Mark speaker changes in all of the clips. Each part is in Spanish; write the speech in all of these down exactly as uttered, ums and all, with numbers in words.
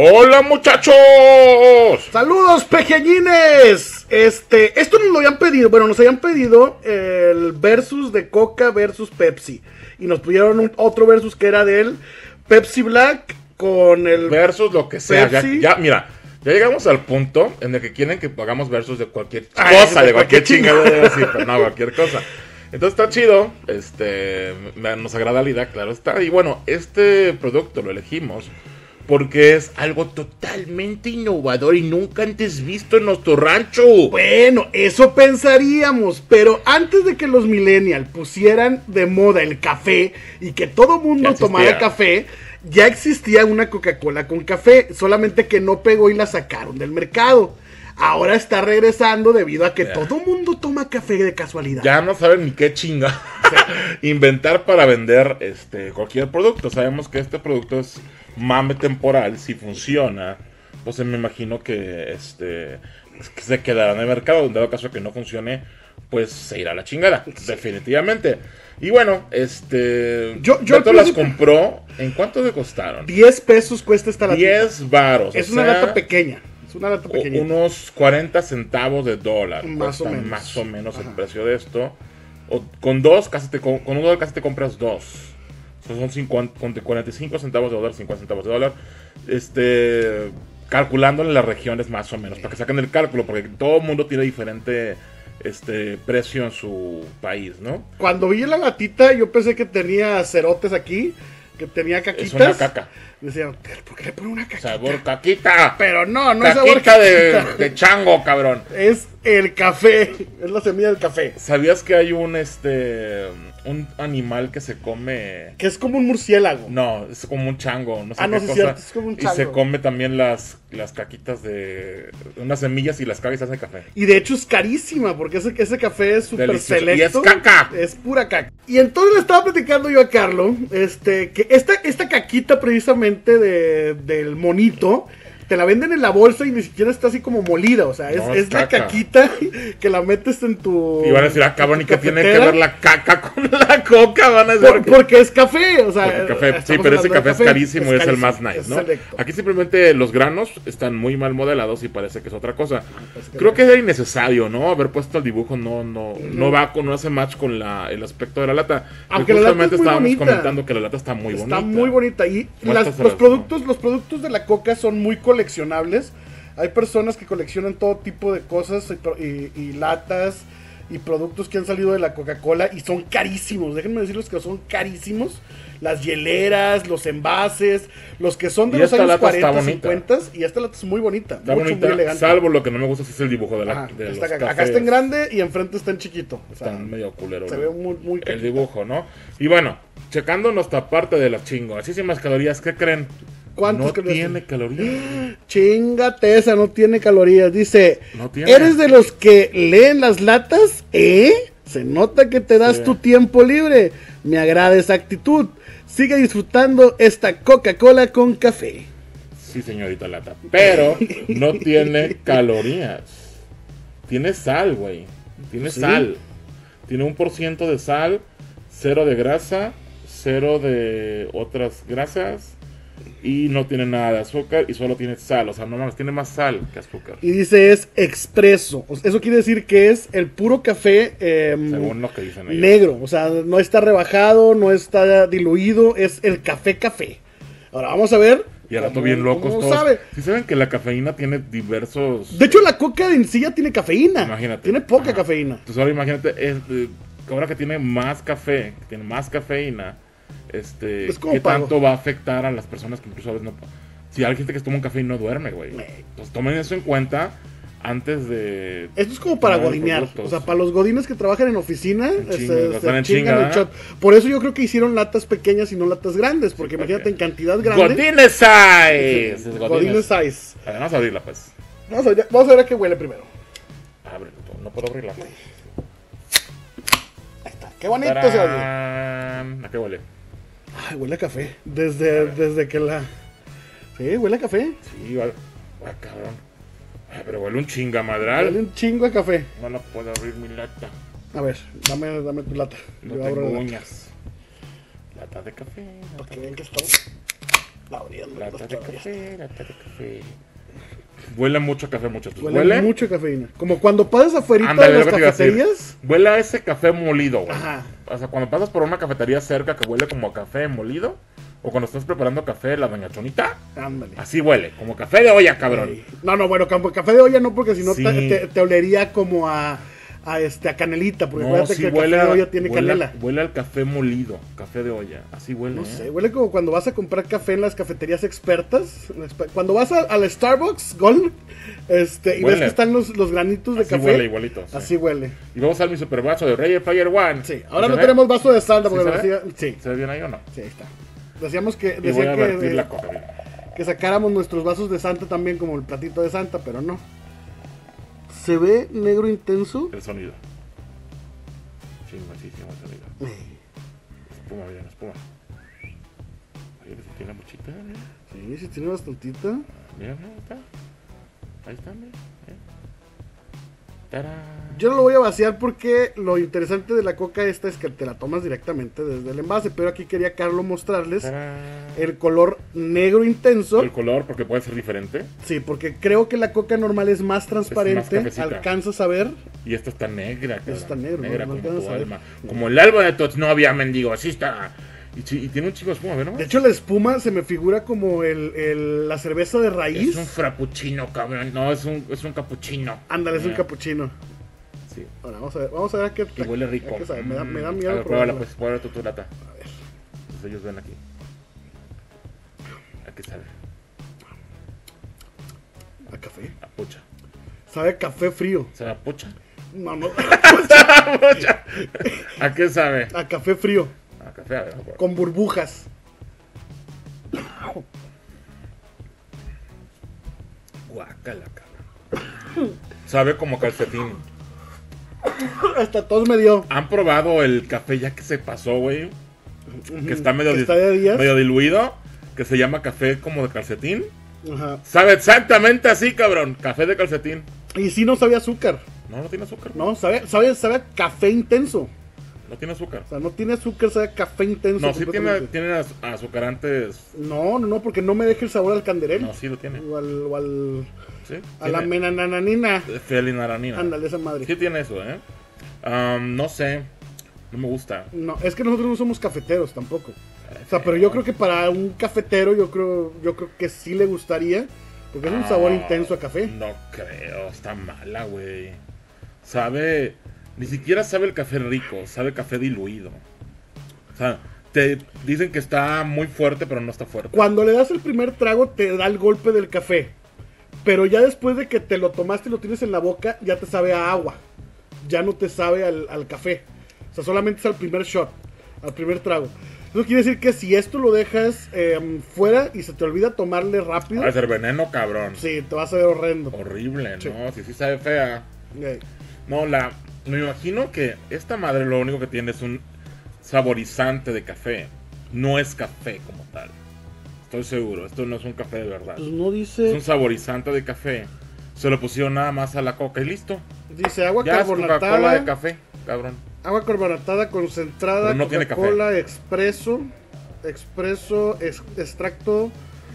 Speaker 1: ¡Hola, muchachos!
Speaker 2: ¡Saludos, pequeñines! Este, esto nos lo habían pedido, bueno, nos habían pedido el versus de Coca versus Pepsi. Y nos pidieron un, otro versus que era del Pepsi Black con el
Speaker 1: versus lo que sea. Ya,
Speaker 2: Pepsi.
Speaker 1: ya, mira, ya llegamos al punto en el que quieren que hagamos versus de cualquier
Speaker 2: Ay,
Speaker 1: cosa,
Speaker 2: de
Speaker 1: de cualquier
Speaker 2: cualquier
Speaker 1: chingada, sí, pero no, cualquier cosa. Entonces está chido, este, me- nos agrada la idea, claro está. Y bueno, este producto lo elegimos porque es algo totalmente innovador y nunca antes visto en nuestro rancho.
Speaker 2: Bueno, eso pensaríamos, pero antes de que los millennials pusieran de moda el café y que todo mundo
Speaker 1: Ya
Speaker 2: tomara
Speaker 1: existía.
Speaker 2: café, ya existía una Coca-Cola con café, solamente que no pegó y la sacaron del mercado. Ahora está regresando debido a que
Speaker 1: Ya.
Speaker 2: todo mundo toma café de casualidad.
Speaker 1: Ya no saben ni qué chinga inventar para vender este cualquier producto. Sabemos que este producto es mame temporal. Si funciona, pues me imagino que este pues, que se quedará en el mercado. En dado caso que no funcione, pues se irá a la chingada, definitivamente. Y bueno, este
Speaker 2: Yo- yo
Speaker 1: Beto
Speaker 2: al
Speaker 1: las
Speaker 2: principio-
Speaker 1: compró. ¿En cuánto le costaron?
Speaker 2: diez pesos cuesta esta latita.
Speaker 1: diez varos.
Speaker 2: Es
Speaker 1: o
Speaker 2: una
Speaker 1: sea,
Speaker 2: lata pequeña. Es una lata
Speaker 1: o-
Speaker 2: pequeña.
Speaker 1: unos cuarenta centavos de dólar.
Speaker 2: Más o
Speaker 1: cuesta
Speaker 2: menos.
Speaker 1: Más o menos el
Speaker 2: Ajá.
Speaker 1: precio de esto. O, con dos, casi te, con, con un dólar casi te compras dos. O sea, son cincuenta, con cuarenta y cinco centavos de dólar, cincuenta centavos de dólar. Este, calculando en las regiones más o menos, para que saquen el cálculo, porque todo el mundo tiene diferente este precio en su país, ¿no?
Speaker 2: Cuando vi la latita, yo pensé que tenía cerotes aquí, que tenía caquitas.
Speaker 1: Es una caca.
Speaker 2: Decía, ¿por qué le ponen una caquita?
Speaker 1: Sabor caquita.
Speaker 2: Pero no, no es sabor
Speaker 1: Caquita de,
Speaker 2: caquita.
Speaker 1: de chango, cabrón.
Speaker 2: Es el café, es la semilla del café.
Speaker 1: ¿Sabías que hay un este un animal que se come?
Speaker 2: Que es como un murciélago.
Speaker 1: No, es como un chango, no sé
Speaker 2: Ah, no,
Speaker 1: qué
Speaker 2: sí es
Speaker 1: cosa.
Speaker 2: cierto, es como un
Speaker 1: Y se
Speaker 2: chango.
Speaker 1: come también las, las caquitas de unas semillas y las cagas hacen café.
Speaker 2: Y de hecho es carísima, porque ese, ese café es súper
Speaker 1: Delicioso.
Speaker 2: selecto.
Speaker 1: Y es caca.
Speaker 2: Es pura caca. Y entonces le estaba platicando yo a Carlos, este, que esta, esta caquita precisamente de, del monito, te la venden en la bolsa y ni siquiera está así como molida. O sea, es,
Speaker 1: No,
Speaker 2: es
Speaker 1: es
Speaker 2: la
Speaker 1: caca.
Speaker 2: caquita que la metes en tu.
Speaker 1: Y van a decir, ah, cabrón, ¿y
Speaker 2: tu
Speaker 1: qué tiene que
Speaker 2: cafetera.
Speaker 1: ver la caca con la coca? Van a decir
Speaker 2: Por-
Speaker 1: que-
Speaker 2: porque es café, o sea.
Speaker 1: Porque el café, sí,
Speaker 2: estamos
Speaker 1: pero ese
Speaker 2: hablando de
Speaker 1: café es carísimo y es el más
Speaker 2: carísimo,
Speaker 1: nice,
Speaker 2: es
Speaker 1: ¿no?
Speaker 2: selecto.
Speaker 1: Aquí simplemente los granos están muy mal modelados y parece que es otra cosa.
Speaker 2: parece que
Speaker 1: Creo
Speaker 2: no.
Speaker 1: que era innecesario, ¿no? Haber puesto el dibujo no no no va con, no hace match con la, el aspecto de la lata.
Speaker 2: Aunque
Speaker 1: Y
Speaker 2: la lata
Speaker 1: justamente
Speaker 2: es muy
Speaker 1: estábamos
Speaker 2: bonita.
Speaker 1: comentando que la lata está muy
Speaker 2: Está
Speaker 1: bonita.
Speaker 2: muy bonita. Y las-
Speaker 1: Muéstraselas,
Speaker 2: los
Speaker 1: ¿no?
Speaker 2: productos, los productos de la Coca son muy coleccionables. Hay personas que coleccionan todo tipo de cosas y, pro- y- y latas y productos que han salido de la Coca-Cola y son carísimos. Déjenme decirles que son carísimos. Las hieleras, los envases, los que son de
Speaker 1: Y
Speaker 2: los
Speaker 1: esta
Speaker 2: años
Speaker 1: lata está
Speaker 2: cuarenta,
Speaker 1: bonita.
Speaker 2: cincuenta. Y esta lata es muy bonita.
Speaker 1: Está
Speaker 2: mucho,
Speaker 1: bonita,
Speaker 2: muy elegante.
Speaker 1: salvo lo que no me gusta si es el dibujo de la
Speaker 2: Ajá,
Speaker 1: de
Speaker 2: está
Speaker 1: los
Speaker 2: acá, acá
Speaker 1: cafés.
Speaker 2: está en grande y enfrente está en chiquito. O sea,
Speaker 1: Está medio culero.
Speaker 2: se
Speaker 1: ¿no?
Speaker 2: ve muy, muy
Speaker 1: el
Speaker 2: caquita.
Speaker 1: dibujo, ¿no? Y bueno, checando nuestra parte de las chingoncísimas calorías, ¿qué creen?
Speaker 2: ¿Cuántas
Speaker 1: No
Speaker 2: calorías
Speaker 1: tiene calorías.
Speaker 2: Chingate esa, no tiene calorías. Dice,
Speaker 1: No tiene.
Speaker 2: ¿eres de los que leen las latas? ¿Eh? Se nota que te das
Speaker 1: Sí.
Speaker 2: tu tiempo libre. Me agrada esa actitud. Sigue disfrutando esta Coca-Cola con café.
Speaker 1: Sí, señorita Lata. Pero no tiene calorías. Tiene sal, güey. Tiene
Speaker 2: ¿Sí?
Speaker 1: sal. Tiene un por ciento de sal, cero de grasa, cero de otras grasas. Y no tiene nada de azúcar y solo tiene sal. O sea, no mames, tiene más sal que azúcar.
Speaker 2: Y dice es expreso. O sea, eso quiere decir que es el puro café em,
Speaker 1: Según lo que dicen ellos.
Speaker 2: negro. O sea, no está rebajado, no está diluido. Es el café café. Ahora vamos a ver.
Speaker 1: Y al rato
Speaker 2: cómo-
Speaker 1: bien locos
Speaker 2: cómo
Speaker 1: todos.
Speaker 2: sabe.
Speaker 1: ¿Sí saben que la cafeína tiene diversos...
Speaker 2: De hecho, la coca en sí ya tiene cafeína.
Speaker 1: Imagínate.
Speaker 2: Tiene poca
Speaker 1: Ajá.
Speaker 2: cafeína.
Speaker 1: Entonces ahora imagínate, es, eh, ahora que tiene más café, que tiene más cafeína, este,
Speaker 2: Es como
Speaker 1: ¿qué
Speaker 2: pago.
Speaker 1: tanto va a afectar a las personas que incluso a veces no... Si hay gente que toma un café y no duerme, güey. Pues tomen eso en cuenta antes de...
Speaker 2: Esto es como para
Speaker 1: tomar
Speaker 2: godinear.
Speaker 1: productos.
Speaker 2: O sea, para los godines que trabajan en oficina,
Speaker 1: En
Speaker 2: se-
Speaker 1: chinga,
Speaker 2: se,
Speaker 1: están en
Speaker 2: chingan
Speaker 1: chinga,
Speaker 2: el shot. Por eso yo creo que hicieron latas pequeñas y no latas grandes. Porque imagínate en cantidad grande.
Speaker 1: ¡Godines Size! Es
Speaker 2: Godines
Speaker 1: Godines.
Speaker 2: size.
Speaker 1: A ver, vamos a abrirla, pues.
Speaker 2: Vamos a, ver, vamos a ver a qué huele primero.
Speaker 1: Abre, no puedo abrirla.
Speaker 2: Ahí está. Qué bonito se oye.
Speaker 1: ¡Tarán! ¿A qué huele?
Speaker 2: Ay, huele a café. Desde, desde que la. Sí, huele a café.
Speaker 1: Sí, vale. Ah, cabrón. Ah, pero huele un chingamadral.
Speaker 2: Huele un chingo a café.
Speaker 1: No la puedo abrir mi lata.
Speaker 2: A ver, dame, dame tu lata.
Speaker 1: No
Speaker 2: Yo abro
Speaker 1: tengo
Speaker 2: la lata.
Speaker 1: uñas. Lata de café.
Speaker 2: Para que vean que estamos. Abriendo
Speaker 1: Lata
Speaker 2: las
Speaker 1: de
Speaker 2: chavillas.
Speaker 1: café, lata de café. Huele mucho café, muchachos.
Speaker 2: Huele,
Speaker 1: ¿Huele?
Speaker 2: mucho cafeína. Como cuando pasas afuera
Speaker 1: Ándale,
Speaker 2: de las
Speaker 1: lo que te iba a decir.
Speaker 2: cafeterías.
Speaker 1: Huele a ese café molido, güey.
Speaker 2: Ajá.
Speaker 1: O sea, cuando pasas por una cafetería cerca que huele como a café molido, o cuando estás preparando café la doña Chonita,
Speaker 2: Ándale.
Speaker 1: así huele, como café de olla, cabrón.
Speaker 2: Ey. No, no, bueno, campo- café de olla no, porque si no
Speaker 1: Sí.
Speaker 2: te, te- te olería como a, a, este, a canelita. Porque
Speaker 1: No,
Speaker 2: acuérdate
Speaker 1: sí
Speaker 2: que el
Speaker 1: huele,
Speaker 2: café de
Speaker 1: a-
Speaker 2: olla tiene
Speaker 1: huele,
Speaker 2: canela.
Speaker 1: huele al café molido, café de olla, así huele.
Speaker 2: No
Speaker 1: ¿eh?
Speaker 2: sé, huele como cuando vas a comprar café en las cafeterías expertas. Cuando vas a- al Starbucks Gold, este, y
Speaker 1: Huele.
Speaker 2: ves que están los, los granitos de
Speaker 1: Así
Speaker 2: café.
Speaker 1: huele igualito. Sí.
Speaker 2: Así huele.
Speaker 1: Y vamos al mi super vaso de Rey Fire One.
Speaker 2: Sí, ahora
Speaker 1: ¿Se
Speaker 2: no
Speaker 1: ve?
Speaker 2: tenemos vaso de Santa
Speaker 1: ¿Sí
Speaker 2: porque
Speaker 1: se
Speaker 2: decía,
Speaker 1: ve?
Speaker 2: sí,
Speaker 1: ¿Se ve bien ahí o no?
Speaker 2: sí, ahí está. Decíamos que,
Speaker 1: Y voy
Speaker 2: decía
Speaker 1: a
Speaker 2: que,
Speaker 1: vertir
Speaker 2: de-
Speaker 1: la coca. bien.
Speaker 2: que sacáramos nuestros vasos de Santa también como el platito de Santa, pero no. Se ve negro intenso.
Speaker 1: El sonido. Chingosísimo el sonido.
Speaker 2: Eh,
Speaker 1: Espuma, bien, espuma. Oye, si tiene muchita, mira.
Speaker 2: Sí, sí tiene bastantita.
Speaker 1: Mira, mira, ahí está. Ahí está, mira. mira. ¡Tarán!
Speaker 2: Yo no lo voy a vaciar porque lo interesante de la coca esta es que te la tomas directamente desde el envase, pero aquí quería Carlos mostrarles
Speaker 1: ¡Tarán!
Speaker 2: el color negro intenso.
Speaker 1: El color, porque puede ser diferente.
Speaker 2: Sí, porque creo que la coca normal es más transparente,
Speaker 1: cafecita.
Speaker 2: alcanzas a ver.
Speaker 1: Y esta está negra, cabrón.
Speaker 2: está negro,
Speaker 1: Negra
Speaker 2: no, no
Speaker 1: como
Speaker 2: alcanzas
Speaker 1: tu
Speaker 2: a ver.
Speaker 1: alma. Como el alma de Tots no había mendigo, así está. Y, chi- y tiene un chico de espuma, ¿ves?
Speaker 2: De hecho, la espuma se me figura como el, el- la cerveza de raíz.
Speaker 1: Es un frappuccino, cabrón. No, es un, es un capuchino.
Speaker 2: Ándale, es un
Speaker 1: Mira.
Speaker 2: capuchino.
Speaker 1: Sí.
Speaker 2: Ahora, vamos a ver, vamos a ver a qué
Speaker 1: Y huele rico.
Speaker 2: a qué sabe. Me, da, me da
Speaker 1: Mm.
Speaker 2: miedo
Speaker 1: A ver, pruébala,
Speaker 2: probarla.
Speaker 1: pues, pruébala tu, tu lata.
Speaker 2: A ver.
Speaker 1: Pues ellos ven aquí. ¿A qué sabe?
Speaker 2: A café.
Speaker 1: A pucha.
Speaker 2: Sabe a café frío.
Speaker 1: ¿Sabe a pucha?
Speaker 2: No, no.
Speaker 1: ¡A pucha! ¿A qué sabe?
Speaker 2: A café frío.
Speaker 1: A café, a ver. por-
Speaker 2: Con burbujas.
Speaker 1: Guácala, cabrón. Sabe como calcetín.
Speaker 2: Hasta tos me dio.
Speaker 1: ¿Han probado el café ya que se pasó, güey? Que está medio,
Speaker 2: Que
Speaker 1: dis-
Speaker 2: está de días.
Speaker 1: medio diluido. Que se llama café como de calcetín.
Speaker 2: Ajá.
Speaker 1: Sabe exactamente así, cabrón. Café de calcetín.
Speaker 2: Y sí no sabe azúcar.
Speaker 1: No, no tiene azúcar. No,
Speaker 2: No, sabe, sabe, sabe a café intenso.
Speaker 1: no tiene azúcar.
Speaker 2: O sea, no tiene azúcar, sabe a café intenso.
Speaker 1: No, sí tiene,
Speaker 2: completamente.
Speaker 1: tiene az- azucarantes.
Speaker 2: No, no, no, porque no me deja el sabor al canderel.
Speaker 1: No, sí lo tiene.
Speaker 2: O al, o al-
Speaker 1: Sí.
Speaker 2: a la
Speaker 1: tiene
Speaker 2: menananina.
Speaker 1: felinaranina.
Speaker 2: Ándale, esa madre.
Speaker 1: Sí tiene eso, ¿eh? Am, no sé. No me gusta.
Speaker 2: No, es que nosotros no somos cafeteros tampoco. O sea, pero yo creo que para un cafetero yo creo, yo creo que sí le gustaría. Porque es un sabor
Speaker 1: Ah,
Speaker 2: intenso a café.
Speaker 1: No creo, está mala, güey. Sabe, ni siquiera sabe el café rico, sabe café diluido. O sea, te dicen que está muy fuerte, pero no está fuerte.
Speaker 2: Cuando le das el primer trago te da el golpe del café. Pero ya después de que te lo tomaste y lo tienes en la boca, ya te sabe a agua. Ya no te sabe al, al café. O sea, solamente es al primer shot, al primer trago. Eso quiere decir que si esto lo dejas eh, fuera y se te olvida tomarle rápido,
Speaker 1: Va a ser veneno, cabrón.
Speaker 2: sí, te vas a ver horrendo.
Speaker 1: Horrible,
Speaker 2: Sí.
Speaker 1: ¿no? Si sí sabe fea.
Speaker 2: Eh,
Speaker 1: No, la. Me imagino que esta madre lo único que tiene es un saborizante de café. No es café como tal. Estoy seguro, esto no es un café de verdad.
Speaker 2: Pues no
Speaker 1: Es un
Speaker 2: dice,
Speaker 1: saborizante de café. Se lo pusieron nada más a la coca y listo.
Speaker 2: dice agua
Speaker 1: Ya es Coca-Cola de
Speaker 2: carbonatada,
Speaker 1: café, cabrón.
Speaker 2: agua carbonatada concentrada,
Speaker 1: Pero no tiene
Speaker 2: Coca-Cola, expreso, expreso, ex- extracto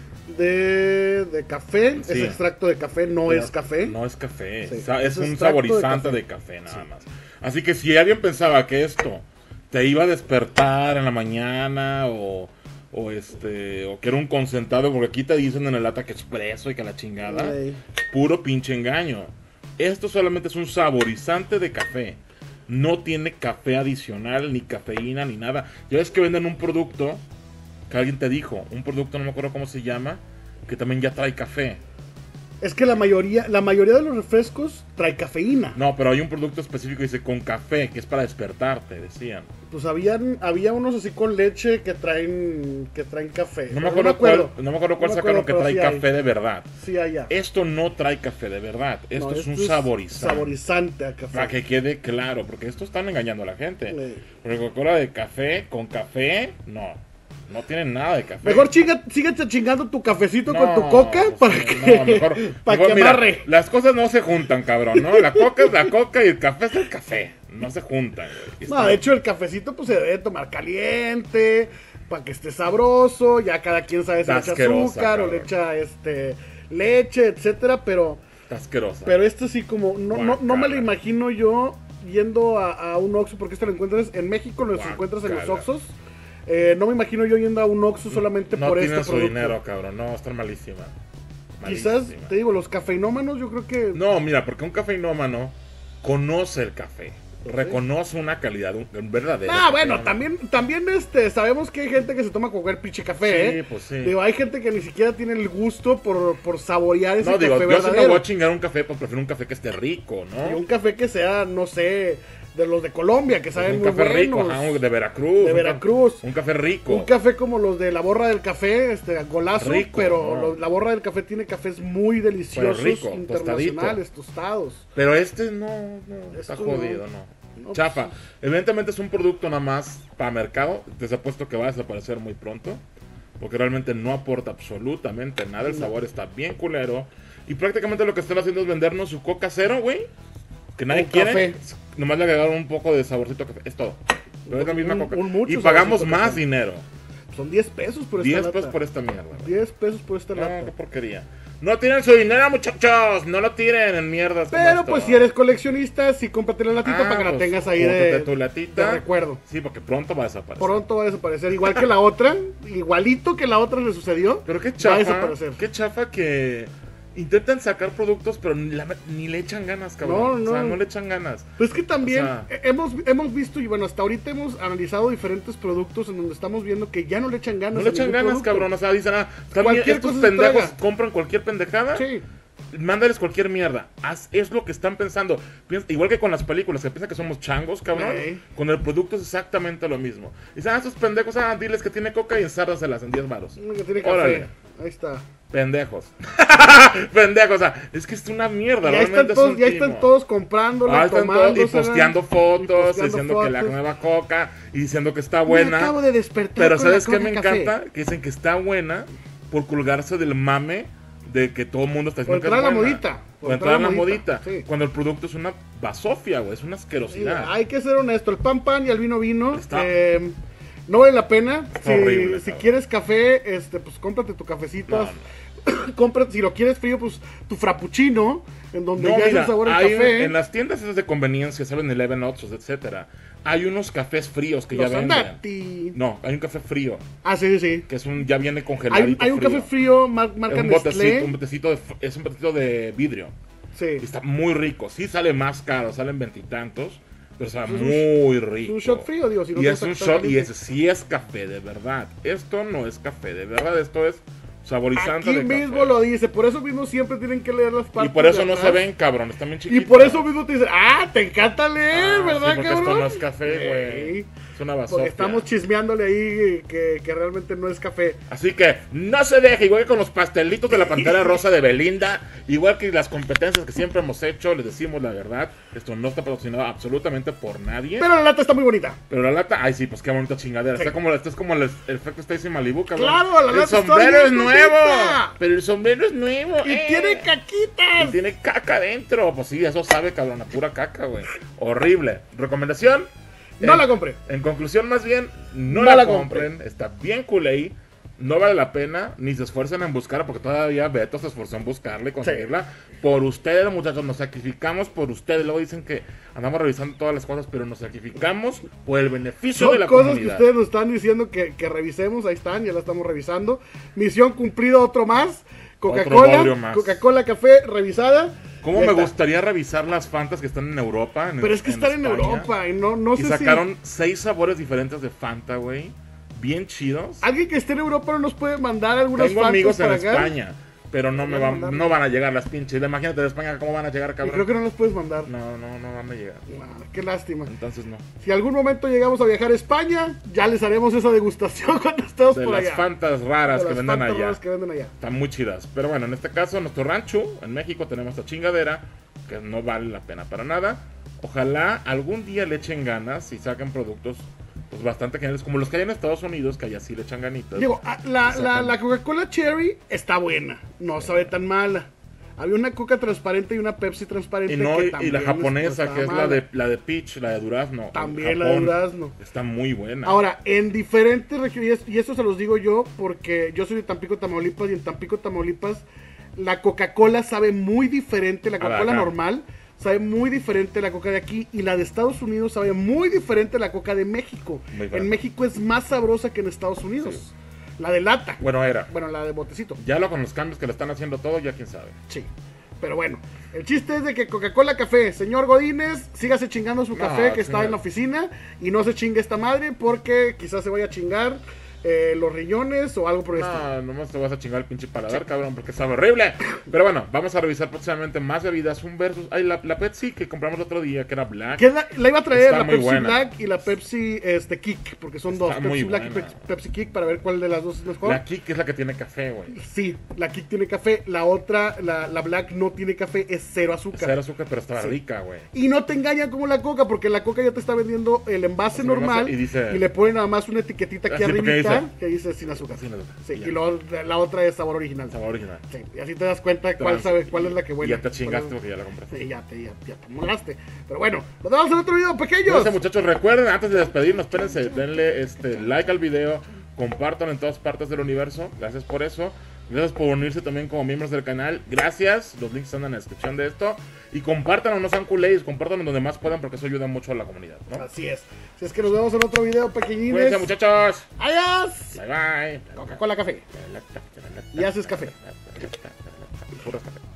Speaker 2: de, de café,
Speaker 1: Sí.
Speaker 2: es extracto de café, no
Speaker 1: Pero
Speaker 2: es café.
Speaker 1: No es café.
Speaker 2: Sí,
Speaker 1: Sa- es,
Speaker 2: es
Speaker 1: un
Speaker 2: extracto de
Speaker 1: saborizante
Speaker 2: café.
Speaker 1: de café, nada más. Así que si alguien pensaba que esto te iba a despertar en la mañana o, o este o que era un concentrado, porque aquí te dicen en el lata que expreso y que la chingada,
Speaker 2: Ey.
Speaker 1: puro pinche engaño. Esto solamente es un saborizante de café. No tiene café adicional, ni cafeína, ni nada. Ya ves que venden un producto que alguien te dijo, un producto, no me acuerdo cómo se llama, que también ya trae café.
Speaker 2: Es que la mayoría, la mayoría de los refrescos trae cafeína.
Speaker 1: No, pero hay un producto específico que dice con café, que es para despertarte, decían.
Speaker 2: Pues habían, había unos así con leche que traen, que traen café.
Speaker 1: No me
Speaker 2: Pero
Speaker 1: acuerdo cuál, no me acuerdo cuál
Speaker 2: No me
Speaker 1: sacaron
Speaker 2: acuerdo,
Speaker 1: que
Speaker 2: pero
Speaker 1: trae
Speaker 2: sí hay.
Speaker 1: café de verdad.
Speaker 2: Sí, allá.
Speaker 1: Esto no trae café de verdad, esto
Speaker 2: No,
Speaker 1: es un saborizante.
Speaker 2: Saborizante a café.
Speaker 1: Para que quede claro, porque esto están engañando a la gente.
Speaker 2: Sí.
Speaker 1: Porque Coca-Cola de café, con café, no. No tienen nada de café.
Speaker 2: Mejor chinga, síguete chingando tu cafecito
Speaker 1: No,
Speaker 2: con tu coca
Speaker 1: pues,
Speaker 2: para
Speaker 1: no,
Speaker 2: que,
Speaker 1: mejor-
Speaker 2: para
Speaker 1: mejor,
Speaker 2: que
Speaker 1: mira,
Speaker 2: amarre.
Speaker 1: las cosas no se juntan, cabrón, ¿no? La coca es la coca y el café es el café. No se juntan, güey.
Speaker 2: No,
Speaker 1: Está-
Speaker 2: de hecho el cafecito pues se debe tomar caliente, para que esté sabroso, ya cada quien sabe si le echa
Speaker 1: Asquerosa,
Speaker 2: azúcar
Speaker 1: cabrón.
Speaker 2: o le echa este leche, etcétera, pero
Speaker 1: Está asquerosa.
Speaker 2: pero esto sí como no, no, no me lo
Speaker 1: Guácala.
Speaker 2: imagino yo yendo a, a un Oxxo, porque esto lo encuentras en México, lo
Speaker 1: Guácala.
Speaker 2: encuentras en los Oxxos. Eh, no me imagino yo yendo a un Oxxo solamente
Speaker 1: no
Speaker 2: por
Speaker 1: tienen
Speaker 2: este
Speaker 1: su
Speaker 2: producto.
Speaker 1: dinero, cabrón. No, está malísima.
Speaker 2: Quizás,
Speaker 1: Malísima.
Speaker 2: te digo, los cafeinómanos yo creo que...
Speaker 1: No, mira, porque un cafeinómano conoce el café. Reconoce una calidad un, un verdadero.
Speaker 2: Ah, bueno,
Speaker 1: cafeinómano.
Speaker 2: también, también este, sabemos que hay gente que se toma cualquier pinche café,
Speaker 1: Sí,
Speaker 2: ¿eh?
Speaker 1: pues sí.
Speaker 2: Digo, hay gente que ni siquiera tiene el gusto por, por saborear ese
Speaker 1: No, digo,
Speaker 2: café
Speaker 1: yo si me
Speaker 2: verdadero.
Speaker 1: voy a chingar un café, pues prefiero un café que esté rico, ¿no?
Speaker 2: Y un café que sea, no sé, de los de Colombia, que
Speaker 1: Pues
Speaker 2: saben
Speaker 1: un
Speaker 2: muy
Speaker 1: café rico,
Speaker 2: buenos.
Speaker 1: ajá, un de Veracruz.
Speaker 2: De
Speaker 1: un ca-
Speaker 2: Veracruz.
Speaker 1: Un café rico.
Speaker 2: Un café como los de la borra del café, este golazo,
Speaker 1: Rico,
Speaker 2: pero
Speaker 1: ¿no?
Speaker 2: lo- la borra del café tiene cafés muy deliciosos,
Speaker 1: rico,
Speaker 2: internacionales, tostados.
Speaker 1: Pero este no, no está
Speaker 2: Esto
Speaker 1: jodido,
Speaker 2: no.
Speaker 1: no.
Speaker 2: No,
Speaker 1: Chafa.
Speaker 2: pues,
Speaker 1: Evidentemente es un producto nada más para mercado. Te apuesto que va a desaparecer muy pronto. Porque realmente no aporta absolutamente nada. El
Speaker 2: No.
Speaker 1: sabor está bien culero. Y prácticamente lo que están haciendo es vendernos su coca cero, güey. Que nadie
Speaker 2: Un
Speaker 1: quiere.
Speaker 2: café.
Speaker 1: Nomás le agregaron un poco de saborcito a café. Es todo. Pero es la misma
Speaker 2: Un-
Speaker 1: coca.
Speaker 2: un mucho
Speaker 1: Y pagamos
Speaker 2: saborcito a
Speaker 1: más
Speaker 2: café.
Speaker 1: dinero.
Speaker 2: Son diez pesos por esta
Speaker 1: diez
Speaker 2: lata.
Speaker 1: pesos por esta mierda, güey.
Speaker 2: diez pesos por esta
Speaker 1: No,
Speaker 2: lata.
Speaker 1: qué porquería. No tiren su dinero, muchachos. No lo tiren en mierdas. como
Speaker 2: Pero
Speaker 1: esto.
Speaker 2: pues si eres coleccionista, sí cómprate la latita
Speaker 1: Ah,
Speaker 2: para que la
Speaker 1: pues,
Speaker 2: tengas ahí
Speaker 1: cómprate
Speaker 2: de,
Speaker 1: tu latita.
Speaker 2: de recuerdo.
Speaker 1: Sí, porque pronto va a desaparecer.
Speaker 2: Pronto va a desaparecer, igual que la otra, igualito que la otra le sucedió.
Speaker 1: Pero qué
Speaker 2: Va a
Speaker 1: chafa.
Speaker 2: desaparecer.
Speaker 1: Qué chafa que intentan sacar productos, pero ni, la- ni le echan ganas, cabrón.
Speaker 2: No,
Speaker 1: O sea,
Speaker 2: no.
Speaker 1: no le echan ganas.
Speaker 2: Pues que también
Speaker 1: O sea-
Speaker 2: eh, hemos, hemos visto, y bueno, hasta ahorita hemos analizado diferentes productos en donde estamos viendo que ya no le echan ganas.
Speaker 1: No le
Speaker 2: a
Speaker 1: echan
Speaker 2: ningún
Speaker 1: ganas,
Speaker 2: producto.
Speaker 1: cabrón. O sea, dicen, ah, también
Speaker 2: Cualquier
Speaker 1: estos
Speaker 2: cosa se
Speaker 1: pendejos
Speaker 2: traga.
Speaker 1: compran cualquier pendejada.
Speaker 2: Sí.
Speaker 1: Mándales cualquier mierda. Haz, es lo que están pensando. Piensa- igual que con las películas, que piensan que somos changos, cabrón.
Speaker 2: Ey.
Speaker 1: Con el producto es exactamente lo mismo. Dicen, ah, estos pendejos, ah, diles que tiene coca y ensárdaselas en diez varos.
Speaker 2: Uno que tiene café.
Speaker 1: Órale.
Speaker 2: Ahí está.
Speaker 1: Pendejos. Pendejos, o sea, es que es una mierda.
Speaker 2: Y ahí están
Speaker 1: realmente es
Speaker 2: todos,
Speaker 1: un
Speaker 2: ya están
Speaker 1: timo.
Speaker 2: todos comprándola,
Speaker 1: Ah, están todos- y
Speaker 2: tomándosela,
Speaker 1: posteando
Speaker 2: y
Speaker 1: fotos,
Speaker 2: posteando
Speaker 1: diciendo que la
Speaker 2: fotos.
Speaker 1: nueva coca y diciendo que está
Speaker 2: Me
Speaker 1: buena.
Speaker 2: acabo de despertar
Speaker 1: Pero
Speaker 2: con
Speaker 1: ¿sabes
Speaker 2: la
Speaker 1: qué me
Speaker 2: Coca Café.
Speaker 1: encanta? Que dicen que está buena por colgarse del mame de que todo el mundo está diciendo
Speaker 2: Por
Speaker 1: que es
Speaker 2: entrar a la
Speaker 1: buena.
Speaker 2: modita,
Speaker 1: Por entrar a la
Speaker 2: modita,
Speaker 1: modita.
Speaker 2: sí.
Speaker 1: Cuando el producto es una basofia, güey. Es una
Speaker 2: Sí,
Speaker 1: asquerosidad.
Speaker 2: hay que ser honesto, el pan pan y el vino vino
Speaker 1: Está-
Speaker 2: eh, no vale la pena. Si,
Speaker 1: horrible,
Speaker 2: si
Speaker 1: cabrón.
Speaker 2: quieres café, este, pues cómprate tu cafecito.
Speaker 1: No,
Speaker 2: Cómprate, si lo quieres frío, pues tu frappuccino, en donde
Speaker 1: No,
Speaker 2: ya es
Speaker 1: mira,
Speaker 2: el sabor del
Speaker 1: hay-
Speaker 2: café.
Speaker 1: en las tiendas esas de conveniencia, seven eleven, Oxxos, etcétera, hay unos cafés fríos que
Speaker 2: Los
Speaker 1: ya venden.
Speaker 2: Andati.
Speaker 1: No, hay un café frío,
Speaker 2: Ah, sí, sí.
Speaker 1: que es un ya viene congelado.
Speaker 2: Hay, hay un café frío mar- marca
Speaker 1: un botecito,
Speaker 2: Nestlé.
Speaker 1: un botecito de, es un botecito de vidrio.
Speaker 2: Sí.
Speaker 1: Y está muy rico. Sí sale más caro, salen veintitantos, pero está
Speaker 2: Es un-
Speaker 1: muy rico.
Speaker 2: Es un shot frío, digo, si no
Speaker 1: y
Speaker 2: te
Speaker 1: es
Speaker 2: gusta
Speaker 1: un
Speaker 2: que está
Speaker 1: shot, y
Speaker 2: caliente.
Speaker 1: ese sí es café de verdad. Esto no es café de verdad, esto es saborizante
Speaker 2: Aquí
Speaker 1: de
Speaker 2: mismo
Speaker 1: café.
Speaker 2: lo dice, por eso mismo siempre tienen que leer las
Speaker 1: Y
Speaker 2: partes
Speaker 1: por eso
Speaker 2: de
Speaker 1: no
Speaker 2: atrás.
Speaker 1: se ven, cabrón, están bien
Speaker 2: Y
Speaker 1: chiquitos.
Speaker 2: por eso mismo te dicen, ah, te encanta leer,
Speaker 1: Ah,
Speaker 2: ¿verdad,
Speaker 1: sí, porque
Speaker 2: cabrón?
Speaker 1: esto no es café, güey.
Speaker 2: Sí.
Speaker 1: Es una basofia.
Speaker 2: Porque estamos chismeándole ahí que, que realmente no es café.
Speaker 1: Así que no se deje, igual que con los pastelitos de la Pantera Rosa de Belinda, igual que las competencias que siempre hemos hecho, les decimos la verdad, esto no está patrocinado absolutamente por nadie.
Speaker 2: Pero la lata está muy bonita.
Speaker 1: Pero la lata, ay sí, pues qué bonita chingadera.
Speaker 2: Sí.
Speaker 1: Está como, esto es como el, el efecto Stacy Malibu, cabrón.
Speaker 2: Claro, la
Speaker 1: El
Speaker 2: lata está
Speaker 1: sombrero
Speaker 2: bien
Speaker 1: es nuevo.
Speaker 2: bonita.
Speaker 1: Pero el sombrero es nuevo.
Speaker 2: Y
Speaker 1: eh.
Speaker 2: tiene
Speaker 1: Y
Speaker 2: caquitas.
Speaker 1: tiene caca dentro. Pues sí, eso sabe, cabrón, a pura caca, güey. Horrible. Recomendación.
Speaker 2: No
Speaker 1: en-
Speaker 2: la compré.
Speaker 1: En conclusión, más bien, no,
Speaker 2: No
Speaker 1: la,
Speaker 2: la
Speaker 1: compren. Está bien culé. No vale la pena. Ni se esfuercen en buscarla. Porque todavía Beto se esforzó en buscarla y conseguirla. Por ustedes, muchachos. Nos sacrificamos por ustedes. Luego dicen que andamos revisando todas las cosas. Pero nos sacrificamos por el beneficio de
Speaker 2: Son
Speaker 1: la
Speaker 2: cosas que
Speaker 1: comunidad.
Speaker 2: ustedes nos están diciendo que, que revisemos. Ahí están, ya la estamos revisando. Misión cumplida, otro más.
Speaker 1: bodrio
Speaker 2: Coca-Cola.
Speaker 1: más.
Speaker 2: Coca-Cola café revisada.
Speaker 1: ¿Cómo
Speaker 2: Ya
Speaker 1: me
Speaker 2: está.
Speaker 1: gustaría revisar las Fantas que están en Europa? En-
Speaker 2: Pero es que están en
Speaker 1: España?
Speaker 2: Europa y no, no
Speaker 1: Y
Speaker 2: sé
Speaker 1: sacaron seis sabores diferentes de Fanta, güey. Bien chidos.
Speaker 2: si alguien que esté en Europa no nos puede mandar algunas
Speaker 1: Tengo
Speaker 2: Fantas
Speaker 1: amigos en
Speaker 2: para acá.
Speaker 1: España, pero no me
Speaker 2: Voy a
Speaker 1: van,
Speaker 2: mandarlo.
Speaker 1: no van a llegar las pinches. Imagínate de España cómo van a llegar,
Speaker 2: Y
Speaker 1: cabrón.
Speaker 2: creo que no las puedes mandar.
Speaker 1: No, no, no van a llegar.
Speaker 2: Ah, qué lástima.
Speaker 1: Entonces no.
Speaker 2: Si algún momento llegamos a viajar a España, ya les haremos esa degustación cuando estemos
Speaker 1: De
Speaker 2: por
Speaker 1: las
Speaker 2: allá.
Speaker 1: Fantas raras
Speaker 2: De
Speaker 1: que
Speaker 2: las
Speaker 1: venden
Speaker 2: Fantas
Speaker 1: allá.
Speaker 2: raras que venden allá.
Speaker 1: Están muy chidas. Pero bueno, en este caso, en nuestro rancho, en México, tenemos esta chingadera que no vale la pena para nada. Ojalá algún día le echen ganas y saquen productos pues bastante geniales, como los que hay en Estados Unidos, que allá sí le echan ganitas.
Speaker 2: Digo, ah, la,
Speaker 1: Sacan.
Speaker 2: la, la Coca-Cola Cherry está buena, no sabe tan mala. Había una Coca transparente y una Pepsi transparente.
Speaker 1: Y, no,
Speaker 2: que
Speaker 1: y
Speaker 2: también
Speaker 1: la japonesa,
Speaker 2: estaba
Speaker 1: que es la
Speaker 2: mala.
Speaker 1: de, la de Peach, la de durazno.
Speaker 2: También la
Speaker 1: Japón,
Speaker 2: de durazno.
Speaker 1: Está muy buena.
Speaker 2: Ahora, en diferentes regiones, y eso se los digo yo, porque yo soy de Tampico, Tamaulipas, y en Tampico, Tamaulipas, la Coca-Cola sabe muy diferente, la Coca-Cola
Speaker 1: acá.
Speaker 2: normal sabe muy diferente la Coca de aquí, y la de Estados Unidos sabe muy diferente la Coca de México.
Speaker 1: Muy diferente.
Speaker 2: En México es más sabrosa que en Estados Unidos.
Speaker 1: Sí.
Speaker 2: La de lata.
Speaker 1: Bueno, era.
Speaker 2: Bueno, la de botecito.
Speaker 1: Ya lo con los cambios que le están haciendo todo, ya quién sabe.
Speaker 2: Sí. Pero bueno, el chiste es de que Coca-Cola Café, señor Godínez, sígase chingando su
Speaker 1: No,
Speaker 2: café que está
Speaker 1: señor.
Speaker 2: en la oficina y no se chingue esta madre porque quizás se vaya a chingar eh, los riñones o algo por el estilo.
Speaker 1: No, nomás te vas a chingar el pinche paladar, cabrón, porque sabe horrible. Pero bueno, vamos a revisar próximamente más bebidas. Un versus. Ay, la, la Pepsi que compramos el otro día, que era Black.
Speaker 2: Que la, la iba a traer
Speaker 1: Está
Speaker 2: la
Speaker 1: muy
Speaker 2: Pepsi
Speaker 1: buena.
Speaker 2: Black y la Pepsi este, Kick, porque son
Speaker 1: Está
Speaker 2: dos, Pepsi
Speaker 1: muy
Speaker 2: Black y
Speaker 1: buena.
Speaker 2: Pe- Pepsi Kick para ver cuál de las dos es mejor.
Speaker 1: La Kik es la que tiene café, güey.
Speaker 2: Sí, la Kick tiene café, la otra, la, la Black no tiene café, es cero azúcar.
Speaker 1: Cero azúcar, pero estaba
Speaker 2: Sí.
Speaker 1: rica, güey.
Speaker 2: Y no te engañan como la Coca, porque la Coca ya te está vendiendo el envase
Speaker 1: El
Speaker 2: normal
Speaker 1: envase y
Speaker 2: y,
Speaker 1: dice-
Speaker 2: le ponen nada más una etiquetita aquí
Speaker 1: Así, porque
Speaker 2: arribita
Speaker 1: dice-
Speaker 2: que dice sin azúcar.
Speaker 1: Sin azúcar.
Speaker 2: Sí,
Speaker 1: Y ya.
Speaker 2: y luego la, la otra es sabor original.
Speaker 1: Sabor original.
Speaker 2: Sí, y así te das cuenta cuál
Speaker 1: Trans-
Speaker 2: sabe, cuál es la que
Speaker 1: Y
Speaker 2: buena.
Speaker 1: ya te chingaste
Speaker 2: Cuál es-
Speaker 1: porque ya la compraste.
Speaker 2: Sí, ya te, ya, ya te molaste. Pero bueno, nos vemos en otro video, pequeños.
Speaker 1: Cuídense, muchachos, recuerden, antes de despedirnos, espérense, denle este like al video, compartan en todas partes del universo, gracias por eso, gracias por unirse también como miembros del canal, gracias, los links están en la descripción de esto, y compartan, no sean culés, compartan en donde más puedan porque eso ayuda mucho a la comunidad, ¿no?
Speaker 2: Así es. Si es que nos vemos en otro video, pequeñines.
Speaker 1: Cuídense, muchachos,
Speaker 2: Adiós.
Speaker 1: bye bye.
Speaker 2: Coca-Cola café. Y haces café.
Speaker 1: Puras café.